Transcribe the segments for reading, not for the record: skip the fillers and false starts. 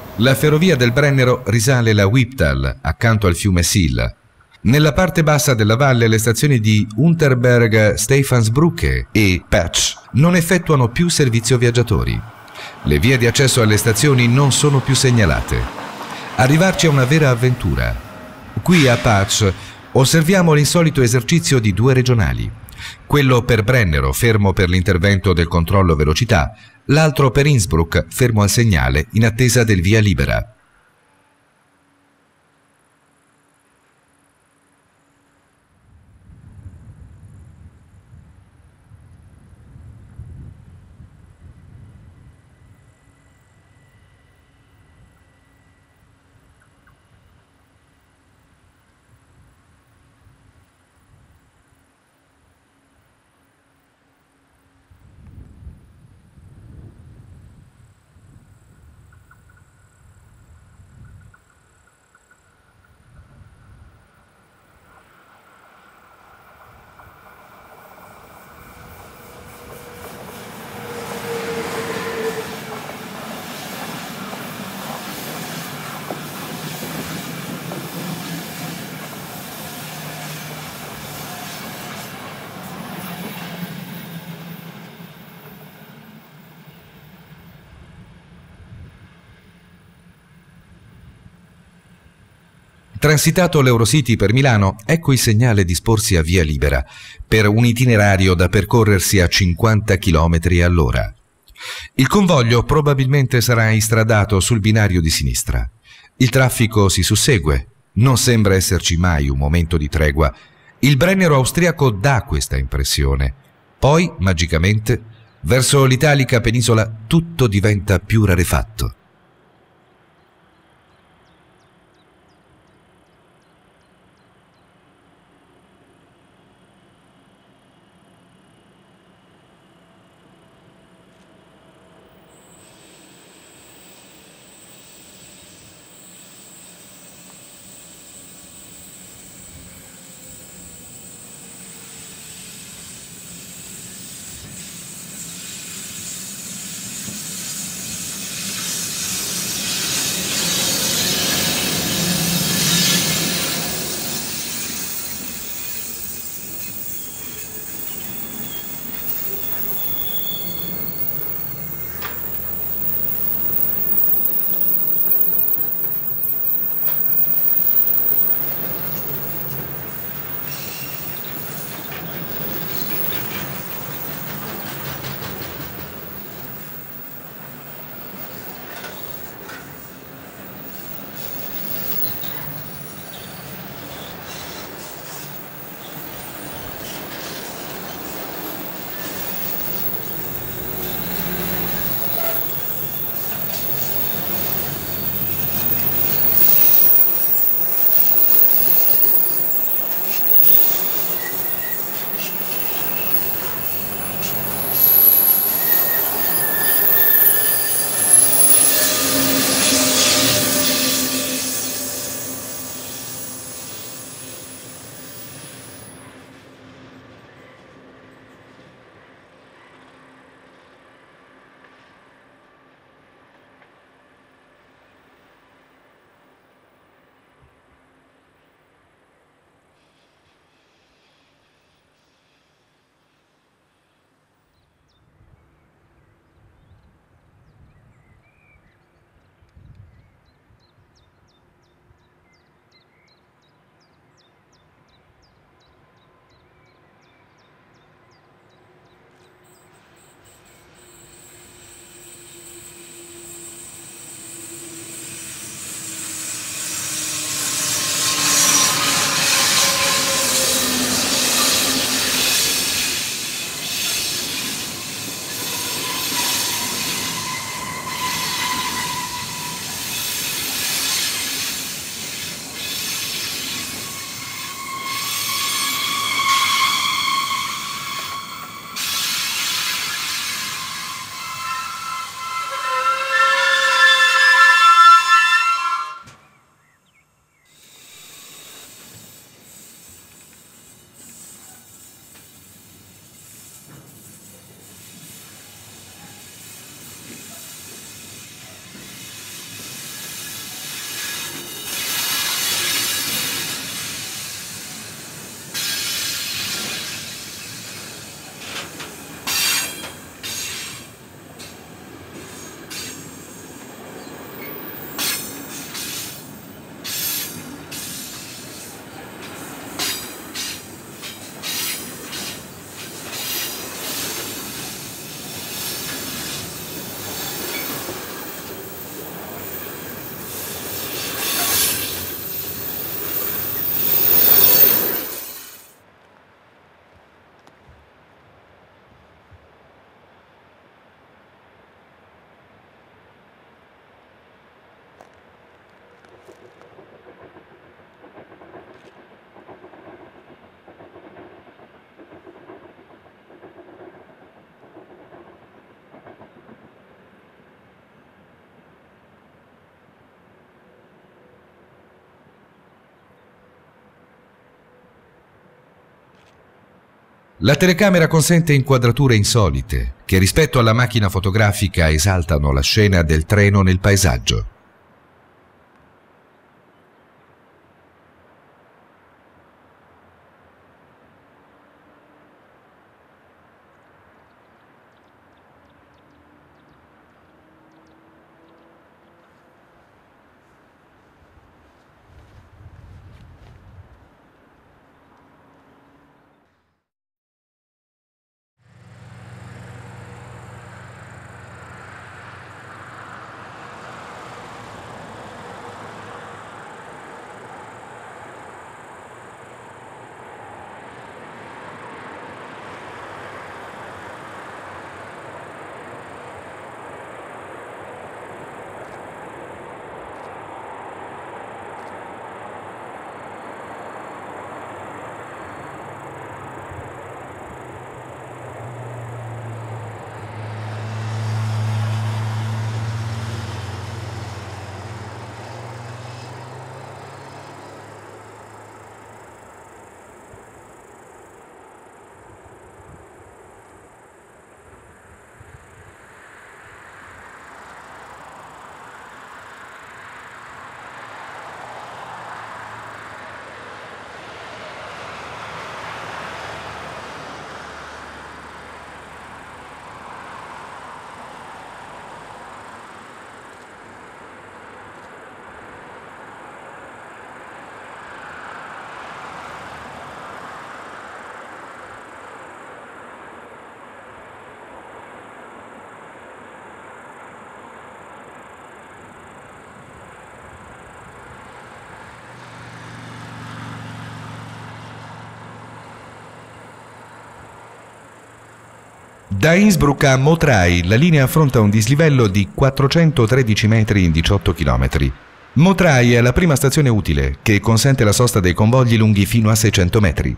La ferrovia del Brennero risale la Wiptal, accanto al fiume Sill. Nella parte bassa della valle le stazioni di Unterberg, Stephansbrücke e Patch non effettuano più servizio viaggiatori. Le vie di accesso alle stazioni non sono più segnalate. Arrivarci è una vera avventura. Qui a Patch osserviamo l'insolito esercizio di due regionali. Quello per Brennero, fermo per l'intervento del controllo velocità, l'altro per Innsbruck, fermo al segnale in attesa del via libera. Transitato l'Eurocity per Milano, ecco il segnale di disporsi a via libera, per un itinerario da percorrersi a 50 km all'ora. Il convoglio probabilmente sarà instradato sul binario di sinistra. Il traffico si sussegue, non sembra esserci mai un momento di tregua. Il Brennero austriaco dà questa impressione. Poi, magicamente, verso l'italica penisola tutto diventa più rarefatto. La telecamera consente inquadrature insolite, che rispetto alla macchina fotografica esaltano la scena del treno nel paesaggio. Da Innsbruck a Motrai la linea affronta un dislivello di 413 metri in 18 km. Motrai è la prima stazione utile, che consente la sosta dei convogli lunghi fino a 600 metri.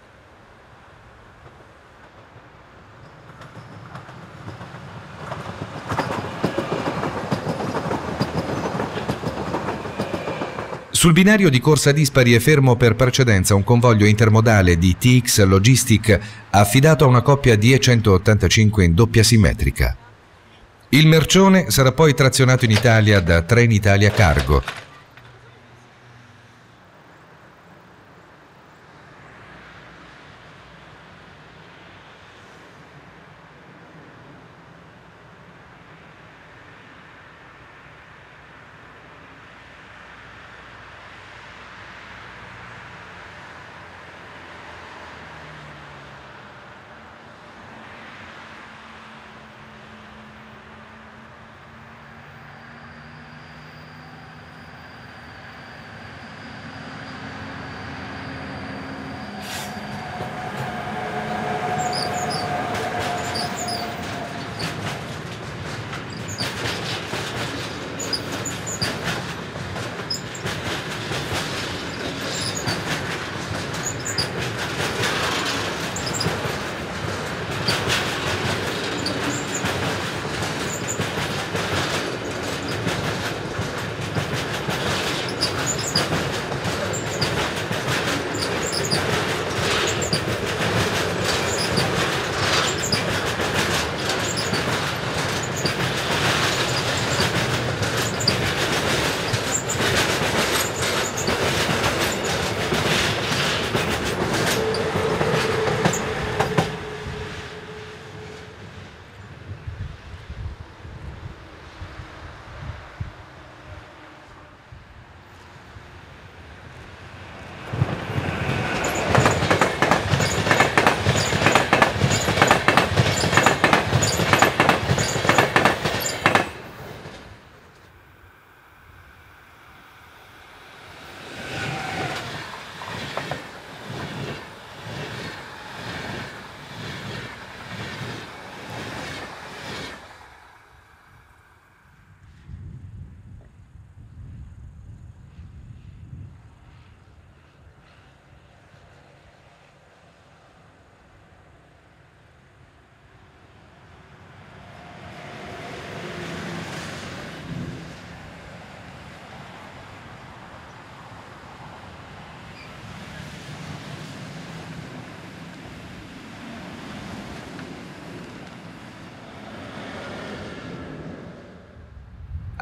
Sul binario di corsa dispari è fermo per precedenza un convoglio intermodale di TX Logistic affidato a una coppia di E185 in doppia simmetrica. Il mercione sarà poi trazionato in Italia da Trenitalia Cargo.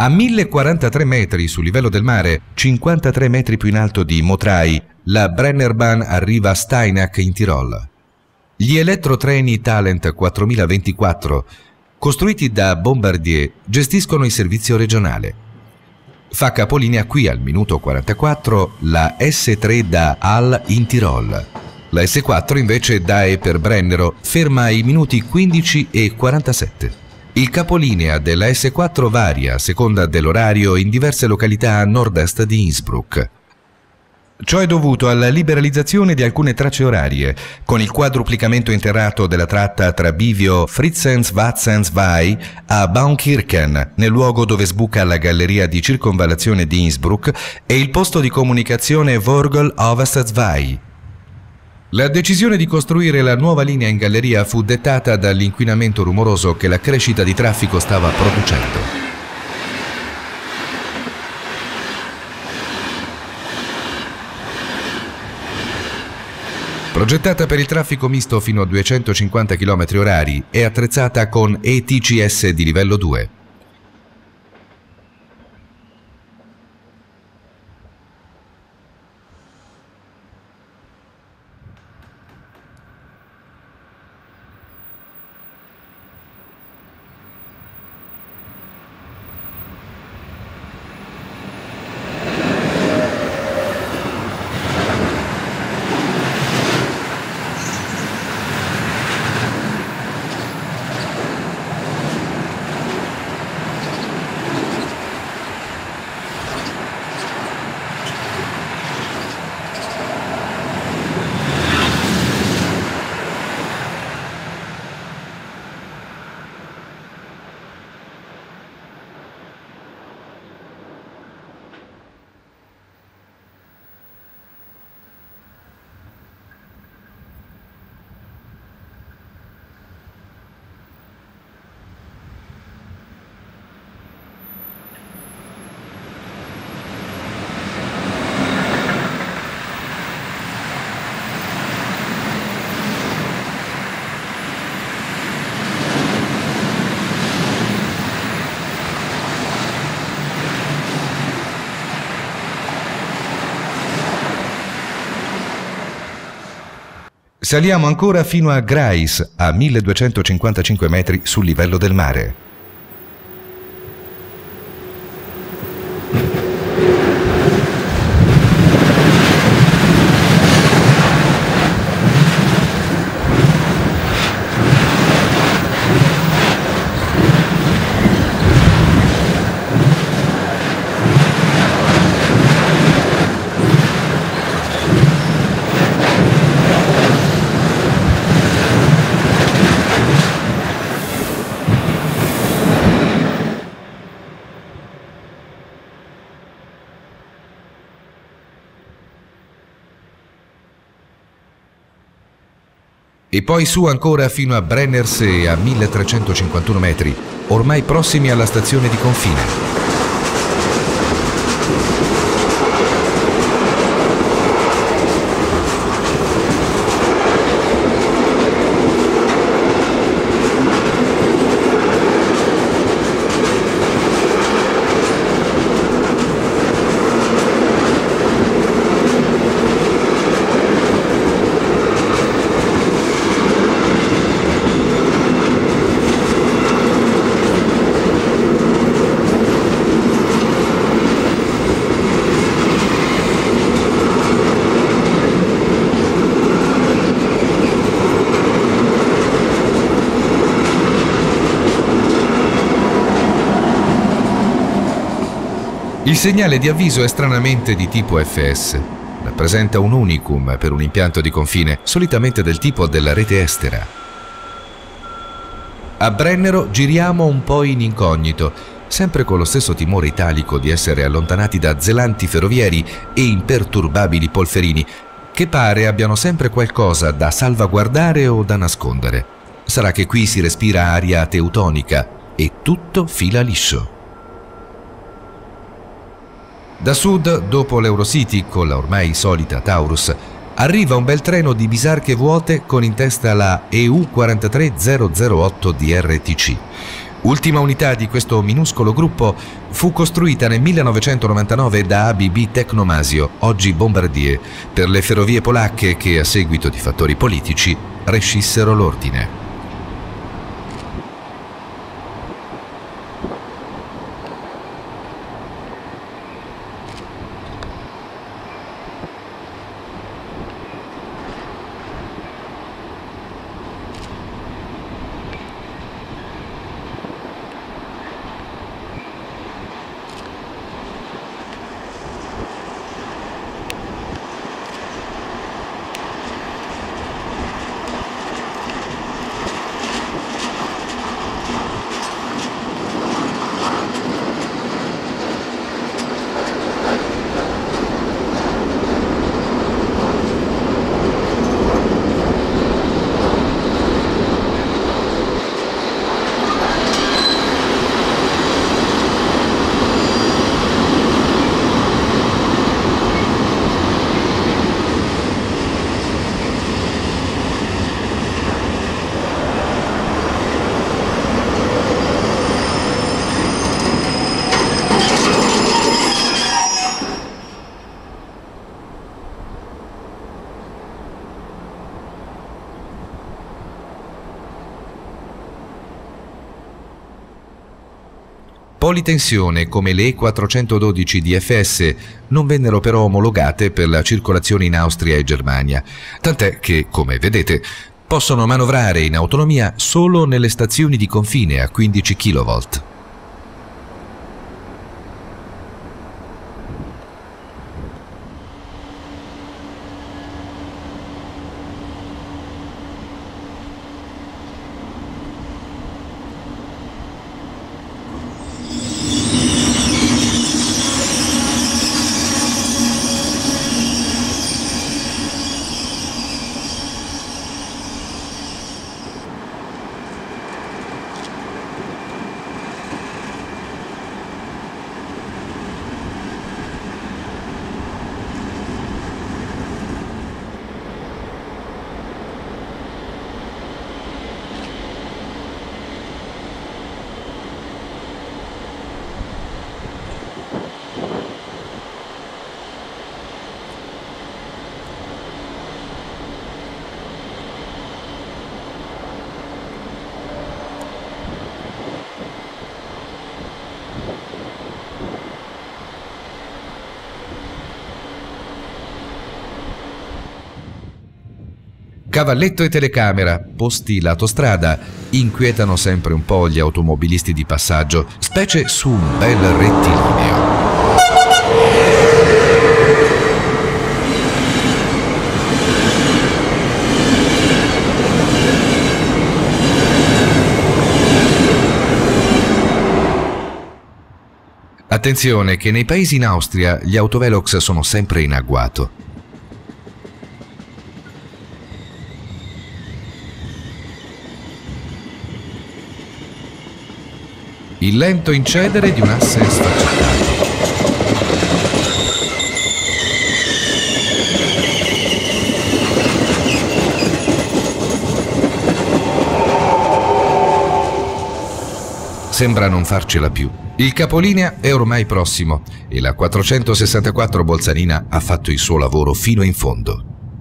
A 1043 metri sul livello del mare, 53 metri più in alto di Motrei, la Brennerbahn arriva a Steinach in Tirol. Gli elettrotreni Talent 4024, costruiti da Bombardier, gestiscono il servizio regionale. Fa capolinea qui al minuto 44 la S3 da Halle in Tirol. La S4 invece da e per Brennero ferma ai minuti 15 e 47. Il capolinea della S4 varia a seconda dell'orario in diverse località a nord-est di Innsbruck. Ciò è dovuto alla liberalizzazione di alcune tracce orarie, con il quadruplicamento interrato della tratta tra bivio Fritzens-Watzenswey a Baunkirchen, nel luogo dove sbuca la galleria di circonvallazione di Innsbruck, e il posto di comunicazione Vorgl-Ovestzwey. La decisione di costruire la nuova linea in galleria fu dettata dall'inquinamento rumoroso che la crescita di traffico stava producendo. Progettata per il traffico misto fino a 250 km/h, è attrezzata con ETCS di livello 2. Saliamo ancora fino a Grais, a 1255 metri sul livello del mare. E poi su ancora fino a Brennersee a 1351 metri, ormai prossimi alla stazione di confine. Il segnale di avviso è stranamente di tipo FS. Rappresenta un unicum per un impianto di confine, solitamente del tipo della rete estera. A Brennero giriamo un po' in incognito, sempre con lo stesso timore italico di essere allontanati da zelanti ferrovieri e imperturbabili polferini, che pare abbiano sempre qualcosa da salvaguardare o da nascondere. Sarà che qui si respira aria teutonica e tutto fila liscio. Da sud, dopo l'Eurocity, con la ormai solita Taurus, arriva un bel treno di bisarche vuote con in testa la EU 43008 di RTC, Ultima unità di questo minuscolo gruppo fu costruita nel 1999 da ABB Tecnomasio, oggi Bombardier, per le ferrovie polacche che, a seguito di fattori politici, rescissero l'ordine. Politensione come le E412 DFS non vennero però omologate per la circolazione in Austria e Germania, tant'è che, come vedete, possono manovrare in autonomia solo nelle stazioni di confine a 15 kV. Cavalletto e telecamera, posti lato strada, inquietano sempre un po' gli automobilisti di passaggio, specie su un bel rettilineo. Attenzione che nei paesi in Austria gli autovelox sono sempre in agguato. Il lento incedere di un asse sfaccettato. Sembra non farcela più. Il capolinea è ormai prossimo e la 464 Bolzanina ha fatto il suo lavoro fino in fondo.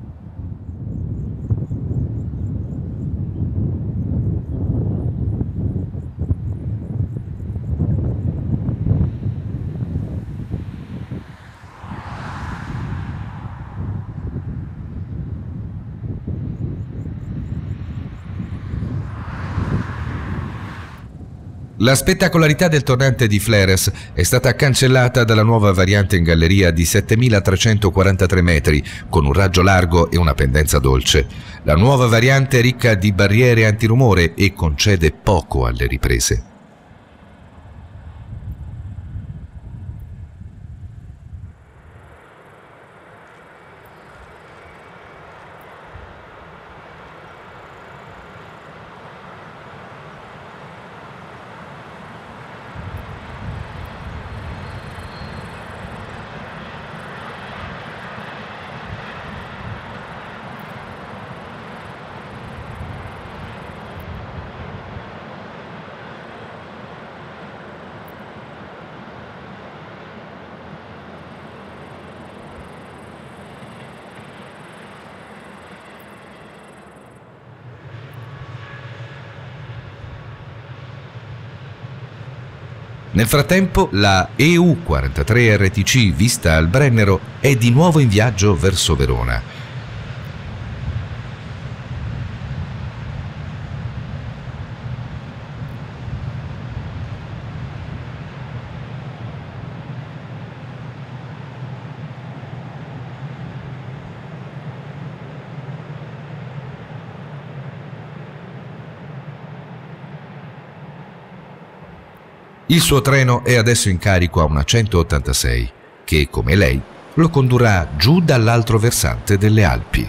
La spettacolarità del tornante di Fleres è stata cancellata dalla nuova variante in galleria di 7.343 metri, con un raggio largo e una pendenza dolce. La nuova variante è ricca di barriere antirumore e concede poco alle riprese. Nel frattempo, la EU-43RTC vista al Brennero è di nuovo in viaggio verso Verona. Il suo treno è adesso in carico a una 186, che, come lei, lo condurrà giù dall'altro versante delle Alpi.